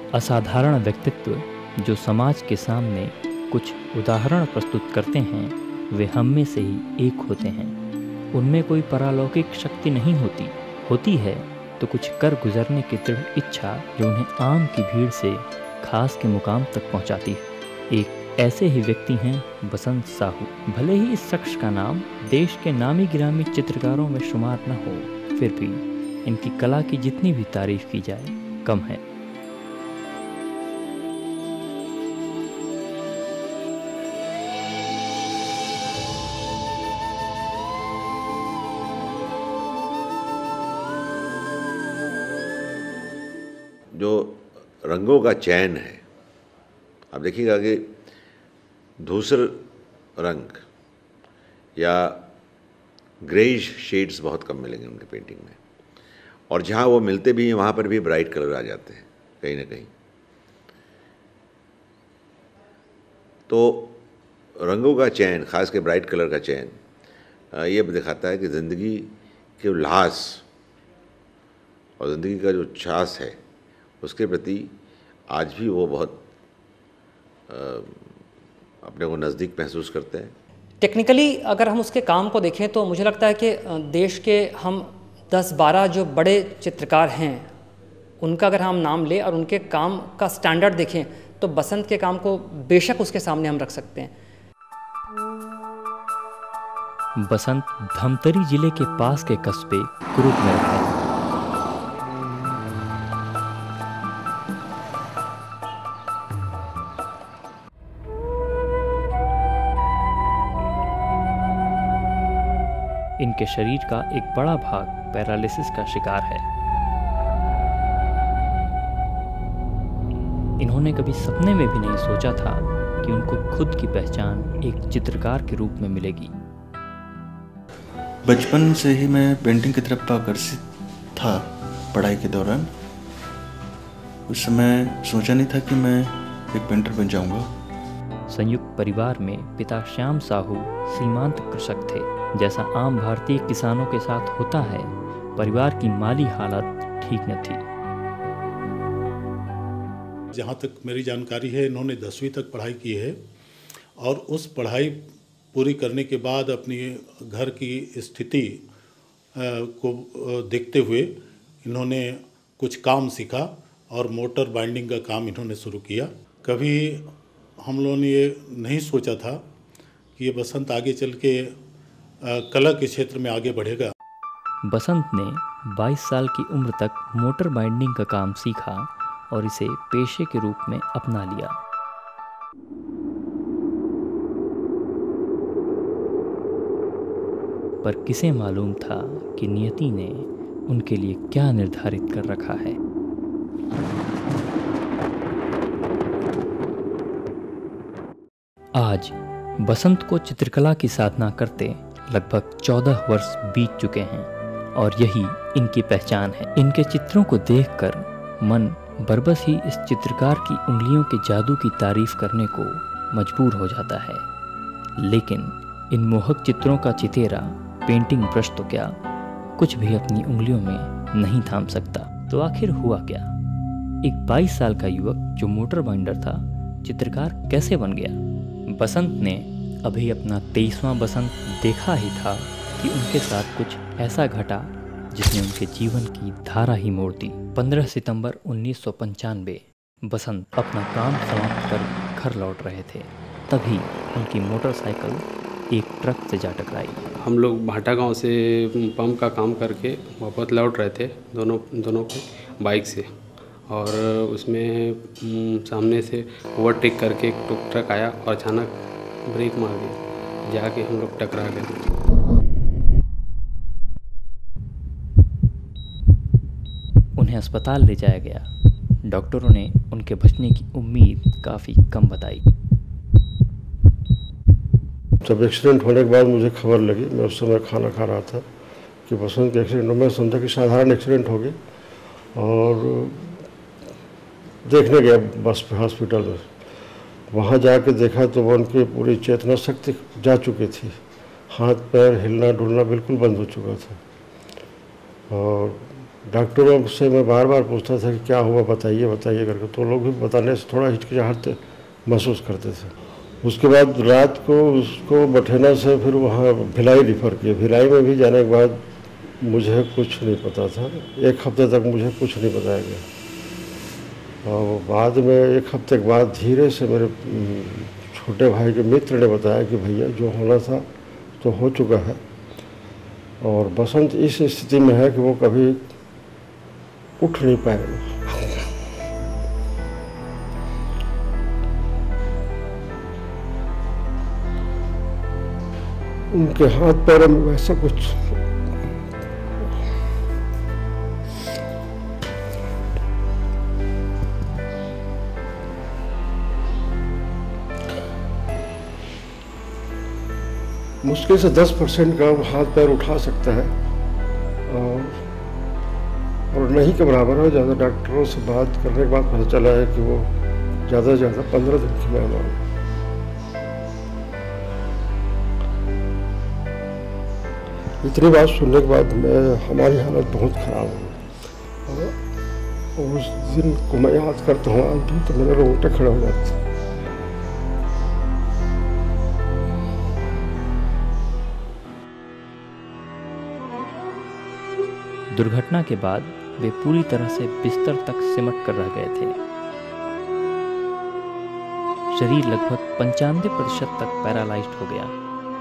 असाधारण व्यक्तित्व जो समाज के सामने कुछ उदाहरण प्रस्तुत करते हैं, वे हम में से ही एक होते हैं। उनमें कोई परालौकिक शक्ति नहीं होती है तो कुछ कर गुजरने की दृढ़ इच्छा जो उन्हें आम की भीड़ से खास के मुकाम तक पहुंचाती है। एक ऐसे ही व्यक्ति हैं बसंत साहू। भले ही इस शख्स का नाम देश के नामी गिरामी चित्रकारों में शुमार न हो, फिर भी इनकी कला की जितनी भी तारीफ की जाए कम है। जो रंगों का चयन है, आप देखिएगा कि धूसर रंग या ग्रेइश शेड्स बहुत कम मिलेंगे उनके पेंटिंग में, और जहाँ वो मिलते भी हैं वहाँ पर भी ब्राइट कलर आ जाते हैं कहीं ना कहीं। तो रंगों का चयन, खास के ब्राइट कलर का चयन, ये दिखाता है कि ज़िंदगी के उल्लास और ज़िंदगी का जो उच्छ्वास है उसके प्रति आज भी वो बहुत अपने को नज़दीक महसूस करते हैं। टेक्निकली अगर हम उसके काम को देखें तो मुझे लगता है कि देश के हम 10-12 जो बड़े चित्रकार हैं उनका अगर हम नाम लें और उनके काम का स्टैंडर्ड देखें तो बसंत के काम को बेशक उसके सामने हम रख सकते हैं। बसंत धमतरी जिले के पास के कस्बे कुरुप में रहते हैं। इनके शरीर का एक बड़ा भाग पैरालिसिस का शिकार है। इन्होंने कभी सपने में भी नहीं सोचा था कि उनको खुद की पहचान एक चित्रकार के रूप में मिलेगी। बचपन से ही मैं पेंटिंग की तरफ आकर्षित था। पढ़ाई के दौरान उस समय सोचा नहीं था कि मैं एक पेंटर बन जाऊंगा। संयुक्त परिवार में पिता श्याम साहू सीमांत कृषक थे। जैसा आम भारतीय किसानों के साथ होता है, परिवार की माली हालत ठीक न थी। जहाँ तक मेरी जानकारी है, इन्होंने 10वीं तक पढ़ाई की है और उस पढ़ाई पूरी करने के बाद अपनी घर की स्थिति को देखते हुए इन्होंने कुछ काम सीखा और मोटर बाइंडिंग का काम इन्होंने शुरू किया। कभी हम लोगों ने ये नहीं सोचा था कि ये बसंत आगे चल के कला के क्षेत्र में आगे बढ़ेगा। बसंत ने 22 साल की उम्र तक मोटर बाइंडिंग का काम सीखा और इसे पेशे के रूप में अपना लिया। पर किसे मालूम था कि नियति ने उनके लिए क्या निर्धारित कर रखा है। आज बसंत को चित्रकला की साधना करते लगभग 14 वर्ष बीत चुके हैं और यही इनकी पहचान है। इनके चित्रों को देखकर मन बरबस ही इस चित्रकार की उंगलियों के जादू की तारीफ करने को मजबूर हो जाता है। लेकिन इन मोहक चित्रों का चितेरा, पेंटिंग ब्रश तो क्या, कुछ भी अपनी उंगलियों में नहीं थाम सकता। तो आखिर हुआ क्या? एक 22 साल का युवक जो मोटर बाइंडर था, चित्रकार कैसे बन गया? बसंत ने अभी अपना 23वां बसंत देखा ही था कि उनके साथ कुछ ऐसा घटा जिसने उनके जीवन की धारा ही मोड़ दी। 15 सितंबर 1995 बसंत अपना काम समाप्त कर घर लौट रहे थे, तभी उनकी मोटरसाइकिल एक ट्रक से जा टकराई। हम लोग भाटा गांव से पंप का काम करके वापस लौट रहे थे, दोनों पे बाइक से, और उसमें सामने से ओवरटेक करके एक ट्रक आया और अचानक ब्रेक मार दिया, जाके हम लोग टकरा गए। उन्हें अस्पताल ले जाया गया। डॉक्टरों ने उनके बचने की उम्मीद काफ़ी कम बताई। जब एक्सीडेंट होने के बाद मुझे खबर लगी, मैं उस समय खाना खा रहा था कि बसंत के एक्सीडेंट, मैं समझा कि साधारण एक्सीडेंट हो गया और देखने गया बस हॉस्पिटल में। वहाँ जाके देखा तो वो उनकी पूरी चेतना शक्ति जा चुकी थी, हाथ पैर हिलना डुलना बिल्कुल बंद हो चुका था और डॉक्टरों से मैं बार बार पूछता था कि क्या हुआ, बताइए बताइए करके, तो लोग भी बताने से थोड़ा हिचकिचाहट महसूस करते थे। उसके बाद रात को उसको बठेना से फिर वहाँ भिलाई रिफ़र किए। भिलाई में भी जाने के बाद मुझे कुछ नहीं पता था, 1 हफ्ते तक मुझे कुछ नहीं बताया गया। और बाद में 1 हफ्ते के बाद धीरे से मेरे छोटे भाई के मित्र ने बताया कि भैया जो होना था तो हो चुका है, और बसंत इस स्थिति में है कि वो कभी उठ नहीं पाएगा। उनके हाथ पैरों में वैसा कुछ मुश्किल से 10% का हाथ पैर उठा सकता है, और नहीं के बराबर है। ज़्यादा डॉक्टरों से बात करने के बाद पता चला है कि वो ज़्यादा से ज़्यादा 15 दिन की मेहमान है। इतनी बात सुनने के बाद हमारी हालत बहुत ख़राब हो गई। और उस दिन को मैं याद करता हूँ आज भी, तो मेरे रोंगटे खड़े हो जाते हैं। दुर्घटना के बाद वे पूरी तरह से बिस्तर तक सिमट कर रह गए थे। शरीर लगभग 95% तक पैरालाइज्ड हो गया।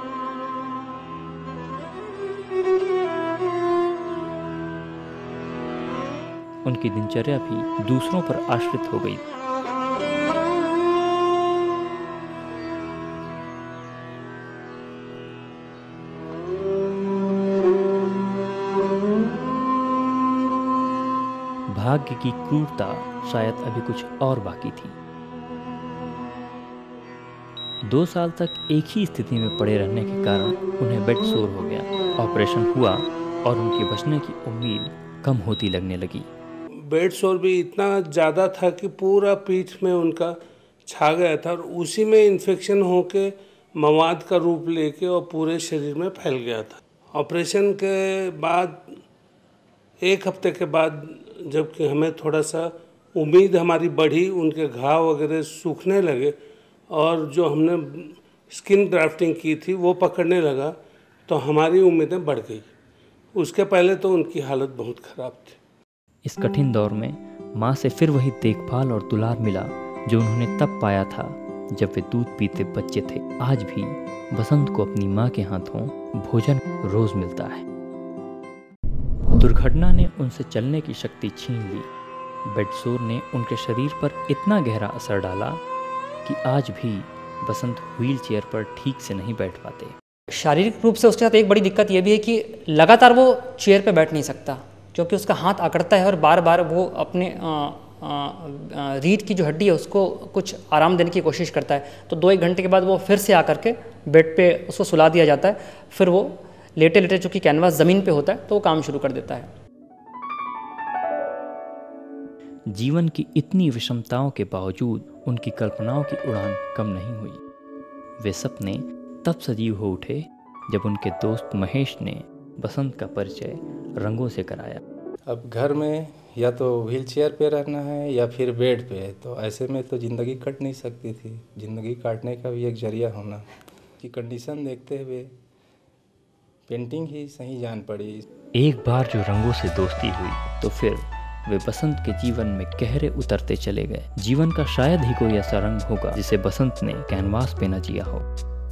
उनकी दिनचर्या भी दूसरों पर आश्रित हो गई। भाग्य की क्रूरता शायद अभी कुछ और बाकी थी। 2 साल तक एक ही स्थिति में पड़े रहने के कारण उन्हें बेड सोर हो गया। ऑपरेशन हुआ और उनके बचने की उम्मीद कम होती लगने लगी। बेड सोर भी इतना ज़्यादा था कि पूरा पीठ में उनका छा गया था, और उसी में इन्फेक्शन होके मवाद का रूप लेके और पूरे शरीर में फैल गया था। ऑपरेशन के बाद 1 हफ्ते के बाद जबकि हमें थोड़ा सा उम्मीद हमारी बढ़ी, उनके घाव वगैरह सूखने लगे और जो हमने स्किन ग्राफ्टिंग की थी वो पकड़ने लगा, तो हमारी उम्मीदें बढ़ गई। उसके पहले तो उनकी हालत बहुत ख़राब थी। इस कठिन दौर में माँ से फिर वही देखभाल और दुलार मिला जो उन्होंने तब पाया था जब वे दूध पीते बच्चे थे। आज भी बसंत को अपनी माँ के हाथों भोजन रोज मिलता है। दुर्घटना ने उनसे चलने की शक्ति छीन ली। बेडसोर ने उनके शरीर पर इतना गहरा असर डाला कि आज भी बसंत व्हील चेयर पर ठीक से नहीं बैठ पाते। शारीरिक रूप से उसके साथ एक बड़ी दिक्कत यह भी है कि लगातार वो चेयर पे बैठ नहीं सकता, क्योंकि उसका हाथ अकड़ता है और बार बार वो अपने रीढ़ की जो हड्डी है उसको कुछ आराम देने की कोशिश करता है। तो 2-1 घंटे के बाद वो फिर से आकर के बेड पे उसको सुला दिया जाता है। फिर वो लेटे लेटे, चूँकि कैनवास ज़मीन पे होता है, तो वो काम शुरू कर देता है। जीवन की इतनी विषमताओं के बावजूद उनकी कल्पनाओं की उड़ान कम नहीं हुई। वे सपने तब सजीव हो उठे जब उनके दोस्त महेश ने बसंत का परिचय रंगों से कराया। अब घर में या तो व्हील चेयर पे रहना है या फिर बेड पे, तो ऐसे में तो ज़िंदगी कट नहीं सकती थी। ज़िंदगी काटने का भी एक जरिया होना की कंडीशन देखते हुए पेंटिंग ही सही जान पड़ी। एक बार जो रंगों से दोस्ती हुई तो फिर वे बसंत के जीवन में गहरे उतरते चले गए। जीवन का शायद ही कोई ऐसा रंग होगा जिसे बसंत ने कैनवास पे न जिया हो।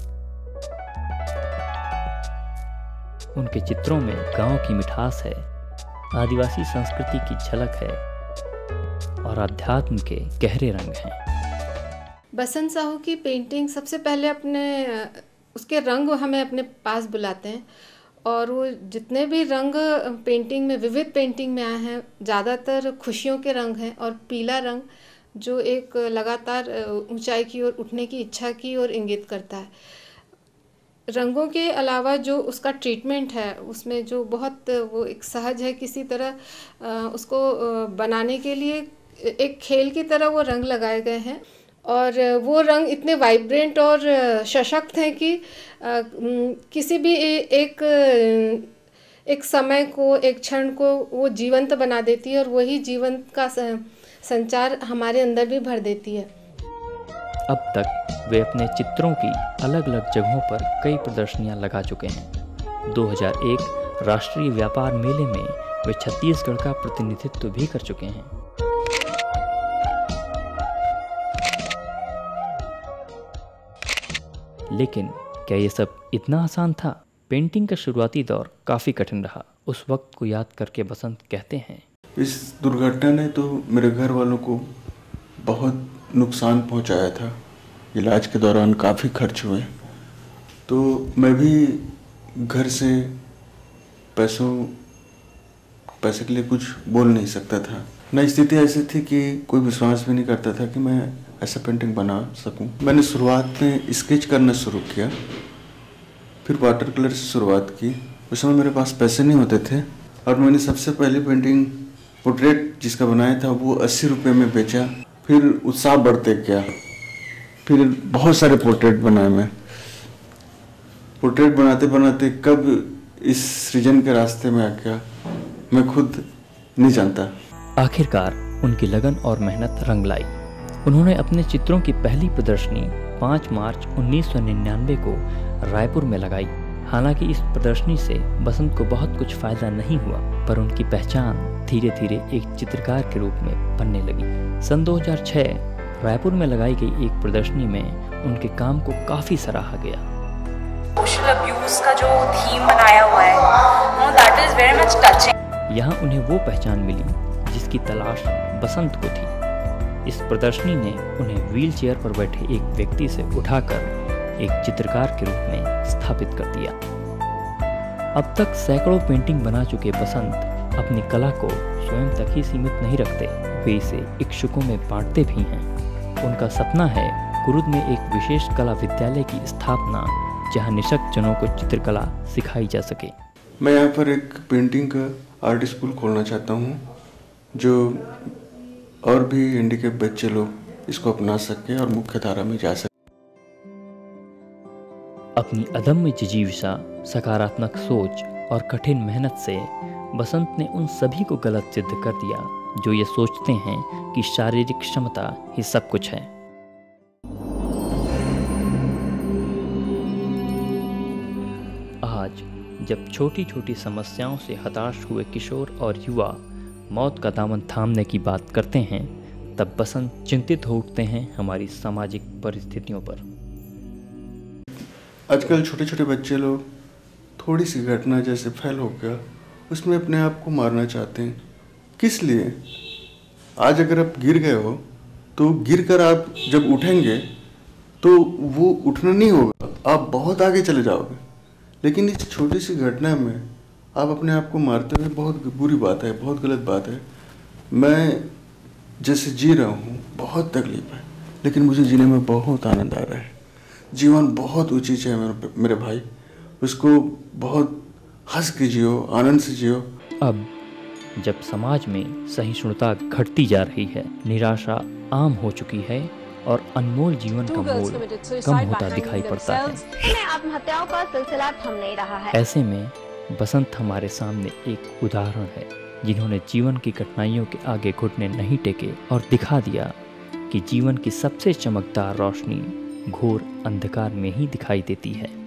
उनके चित्रों में गांव की मिठास है, आदिवासी संस्कृति की झलक है और अध्यात्म के गहरे रंग हैं। बसंत साहू की पेंटिंग सबसे पहले उसके रंग हमें अपने पास बुलाते हैं, और वो जितने भी रंग पेंटिंग में, विविध पेंटिंग में आए हैं, ज़्यादातर खुशियों के रंग हैं। और पीला रंग जो एक लगातार ऊंचाई की ओर उठने की इच्छा की ओर इंगित करता है। रंगों के अलावा जो उसका ट्रीटमेंट है उसमें जो बहुत वो एक सहज है, किसी तरह उसको बनाने के लिए एक खेल की तरह वो रंग लगाए गए हैं। और वो रंग इतने वाइब्रेंट और सशक्त हैं कि किसी भी एक एक समय को, एक क्षण को वो जीवंत बना देती है और वही जीवंत का संचार हमारे अंदर भी भर देती है। अब तक वे अपने चित्रों की अलग अलग जगहों पर कई प्रदर्शनियां लगा चुके हैं। 2001 राष्ट्रीय व्यापार मेले में वे छत्तीसगढ़ का प्रतिनिधित्व भी कर चुके हैं। लेकिन क्या ये सब इतना आसान था? पेंटिंग का शुरुआती दौर काफ़ी कठिन रहा। उस वक्त को याद करके बसंत कहते हैं, इस दुर्घटना ने तो मेरे घर वालों को बहुत नुकसान पहुंचाया था। इलाज के दौरान काफ़ी खर्च हुए, तो मैं भी घर से पैसे के लिए कुछ बोल नहीं सकता था। न स्थिति ऐसी थी कि कोई विश्वास भी नहीं करता था कि मैं ऐसा पेंटिंग बना सकूं। मैंने शुरुआत में स्केच करना शुरू किया, फिर वाटर कलर से शुरुआत की। उस समय मेरे पास पैसे नहीं होते थे और मैंने सबसे पहली पेंटिंग पोर्ट्रेट जिसका बनाया था वो 80 रुपये में बेचा। फिर उत्साह बढ़ते गया, फिर बहुत सारे पोर्ट्रेट बनाए मैं। पोर्ट्रेट बनाते बनाते कब इस सृजन के रास्ते में आ गया मैं खुद नहीं जानता। आखिरकार उनकी लगन और मेहनत रंग लाई। उन्होंने अपने चित्रों की पहली प्रदर्शनी 5 मार्च 1999 को रायपुर में लगाई। हालांकि इस प्रदर्शनी से बसंत को बहुत कुछ फायदा नहीं हुआ, पर उनकी पहचान धीरे धीरे एक चित्रकार के रूप में बनने लगी। सन 2006 रायपुर में लगाई गई एक प्रदर्शनी में उनके काम को काफ़ी सराहा गया। सोशल अब्यूज का जो थीम बनाया हुआ है, that is very much touching. यहाँ उन्हें वो पहचान मिली जिसकी तलाश बसंत को थी। इस प्रदर्शनी ने उन्हें व्हीलचेयर पर बैठे एक व्यक्ति से उठाकर एक चित्रकार के रूप में स्थापित कर दिया। अब तक सैकड़ों पेंटिंग बना चुके बसंत अपनी कला को स्वयं तक ही सीमित नहीं रखते, वे इसे इच्छुकों में बांटते भी हैं। उनका सपना है कुरुद में एक विशेष कला विद्यालय की स्थापना, जहां निशक्त जनों को चित्रकला सिखाई जा सके। मैं यहाँ पर एक पेंटिंग का आर्ट स्कूल खोलना चाहता हूँ, जो और भी इंडिया के बच्चे लोग इसको अपना सके और मुख्य धारा में जा सके। अपनी अदम्य जिजीविषा, सकारात्मक सोच और कठिन मेहनत से बसंत ने उन सभी को गलत सिद्ध कर दिया जो ये सोचते हैं कि शारीरिक क्षमता ही सब कुछ है। आज जब छोटी छोटी समस्याओं से हताश हुए किशोर और युवा मौत का दामन थामने की बात करते हैं, तब बसंत चिंतित हो उठते हैं हमारी सामाजिक परिस्थितियों पर। आजकल छोटे छोटे बच्चे लोग थोड़ी सी घटना जैसे फैल हो गया, उसमें अपने आप को मारना चाहते हैं। किस लिए? आज अगर आप गिर गए हो तो गिर कर आप जब उठेंगे तो वो उठना नहीं होगा, आप बहुत आगे चले जाओगे। लेकिन इस छोटी सी घटना में आप अपने आप को मारते हुए बहुत बुरी बात है, बहुत गलत बात है। मैं जैसे जी रहा हूँ, बहुत तकलीफ है, लेकिन मुझे जीने में बहुत आनंद आ रहा है। जीवन बहुत ऊंची है मेरे भाई, उसको बहुत हंस के जियो, आनंद से जियो। अब जब समाज में सहिष्णुता घटती जा रही है, निराशा आम हो चुकी है और अनमोल जीवन का मोल कम होता दिखाई पड़ता है, आत्महत्याओं का सिलसिला थम नहीं रहा है। ऐसे में बसंत हमारे सामने एक उदाहरण है, जिन्होंने जीवन की कठिनाइयों के आगे घुटने नहीं टेके और दिखा दिया कि जीवन की सबसे चमकदार रोशनी घोर अंधकार में ही दिखाई देती है।